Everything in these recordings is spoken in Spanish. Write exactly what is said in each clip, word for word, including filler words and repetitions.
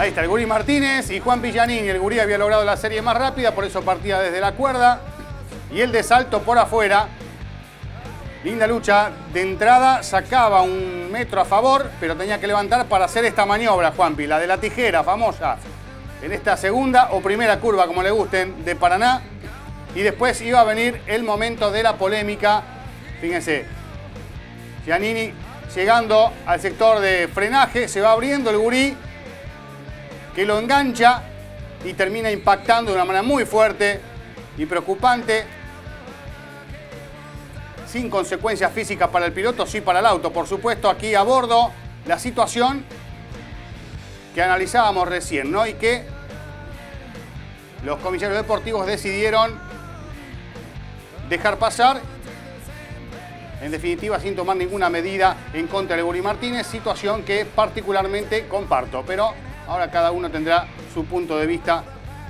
Ahí está el Gurí Martínez y Juan Giannini. El Gurí había logrado la serie más rápida, por eso partía desde la cuerda. Y el de salto por afuera. Linda lucha de entrada, sacaba un metro a favor, pero tenía que levantar para hacer esta maniobra, Juanpi, la de la tijera famosa. En esta segunda o primera curva, como le gusten, de Paraná. Y después iba a venir el momento de la polémica. Fíjense, Giannini llegando al sector de frenaje, se va abriendo el Gurí, que lo engancha y termina impactando de una manera muy fuerte y preocupante. Sin consecuencias físicas para el piloto, sí para el auto, por supuesto. Aquí a bordo, la situación que analizábamos recién, ¿no? Y que los comisarios deportivos decidieron dejar pasar, en definitiva, sin tomar ninguna medida en contra del Gurí Martínez, situación que particularmente comparto. Pero ahora cada uno tendrá su punto de vista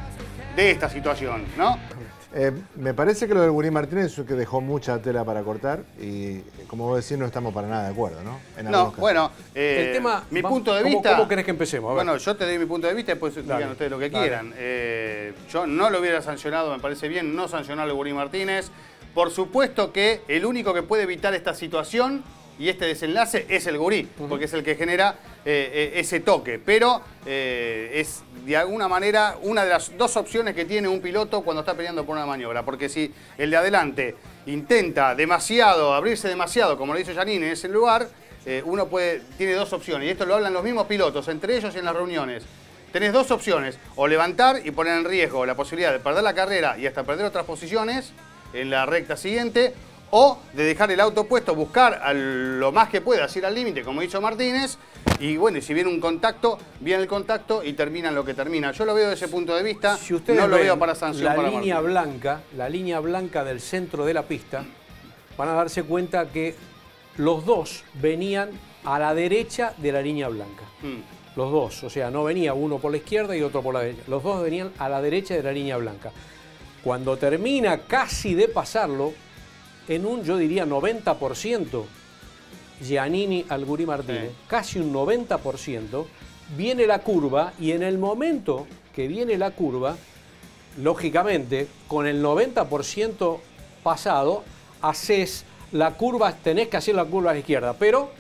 de esta situación, ¿no? Eh, me parece que lo del Gurí Martínez es que dejó mucha tela para cortar y, como vos decís, no estamos para nada de acuerdo, ¿no? En no, bueno, eh, el tema, mi vamos, punto de ¿cómo, vista... ¿Cómo querés que empecemos? A ver. Bueno, yo te doy mi punto de vista y después dale, digan ustedes lo que dale. quieran. Eh, yo no lo hubiera sancionado, me parece bien, no sancionar al Gurí Martínez. Por supuesto que el único que puede evitar esta situación y este desenlace es el Gurí, uh-huh. porque es el que genera eh, eh, ese toque. Pero eh, es de alguna manera una de las dos opciones que tiene un piloto cuando está peleando por una maniobra. Porque si el de adelante intenta demasiado, abrirse demasiado, como lo hizo Giannini en ese lugar, eh, uno puede, tiene dos opciones. Y esto lo hablan los mismos pilotos, entre ellos y en las reuniones. Tenés dos opciones, o levantar y poner en riesgo la posibilidad de perder la carrera y hasta perder otras posiciones en la recta siguiente, o de dejar el auto puesto, buscar a lo más que puedas ir al límite, como hizo Martínez, y bueno, y si viene un contacto, viene el contacto y termina lo que termina. Yo lo veo desde ese punto de vista, si ustedes no lo ven veo para sanción la para línea Martínez. blanca, la línea blanca del centro de la pista, van a darse cuenta que los dos venían a la derecha de la línea blanca. Mm. Los dos, o sea, no venía uno por la izquierda y otro por la derecha. Los dos venían a la derecha de la línea blanca. Cuando termina casi de pasarlo, en un, yo diría, noventa por ciento, Giannini al Gurí Martínez, sí. casi un noventa por ciento, viene la curva y en el momento que viene la curva, lógicamente, con el noventa por ciento pasado, haces la curva, tenés que hacer la curva a la izquierda, pero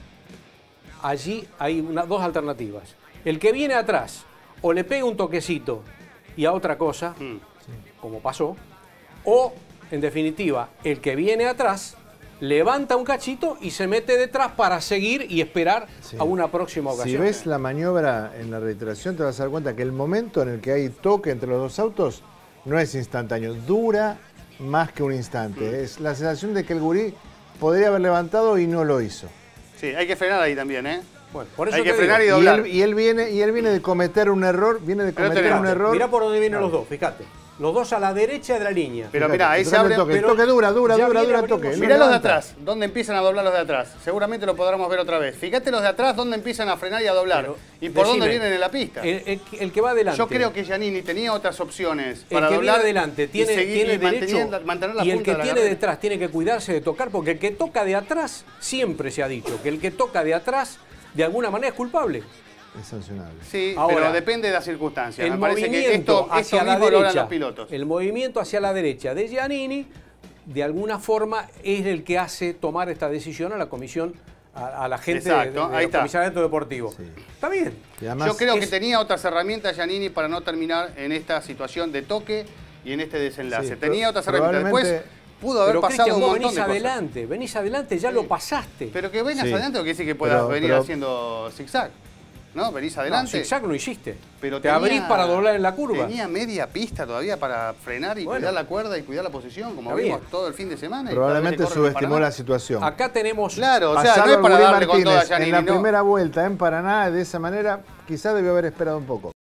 allí hay una, dos alternativas. El que viene atrás, o le pega un toquecito y a otra cosa, mm. como pasó, o, en definitiva, el que viene atrás levanta un cachito y se mete detrás para seguir y esperar sí. a una próxima ocasión. Si ves la maniobra en la reiteración, te vas a dar cuenta que el momento en el que hay toque entre los dos autos no es instantáneo, dura más que un instante. Mm. Es la sensación de que el Gurí podría haber levantado y no lo hizo. Sí, hay que frenar ahí también, ¿eh? Bueno, por eso hay que digo. frenar y doblar. Y él, y él viene, y él viene de cometer un error, viene de cometer fíjate, un error. Mirá por dónde vienen ah. los dos, fíjate. Los dos a la derecha de la línea. Pero mirá, ahí se abre... El toque, el toque dura, dura, dura, dura el toque. Mirá los de atrás, dónde empiezan a doblar los de atrás. Seguramente lo podremos ver otra vez. Fíjate los de atrás, dónde empiezan a frenar y a doblar. Pero, y por decime, dónde vienen en la pista. El, el, el que va adelante. Yo creo que Giannini tenía otras opciones el para que doblar. Viene adelante tiene, y seguir, tiene y derecho. Mantener la y el punta que de la tiene carrera. detrás tiene que cuidarse de tocar, porque el que toca de atrás, siempre se ha dicho que el que toca de atrás, de alguna manera es culpable. Es sancionable. Sí, ahora, pero depende de las circunstancias. El Me parece movimiento que esto, hacia esto la mismo lo harán derecha, los pilotos. el movimiento hacia la derecha de Giannini, de alguna forma, es el que hace tomar esta decisión a la comisión, a, a la gente Exacto, de, de, ahí de está. comisariado deportivo. Sí. Está bien. Además, yo creo es, que tenía otras herramientas Giannini para no terminar en esta situación de toque y en este desenlace. Sí, tenía otras herramientas. Después pudo haber pero pasado Cristian, un vos montón venís de cosas. adelante, venís adelante, ya sí. lo pasaste. Pero que vengas sí. adelante no quiere decir que puedas pero, venir pero, haciendo zigzag. ¿No? Venís adelante. No, zigzag no hiciste. Pero te tenía, abrís para doblar en la curva. Tenía media pista todavía para frenar y bueno. cuidar la cuerda y cuidar la posición, como vimos todo el fin de semana. Probablemente subestimó la situación. Acá tenemos... Claro, o sea, no es para darle con toda Giannini, en la no. primera vuelta en Paraná, de esa manera, quizás debió haber esperado un poco.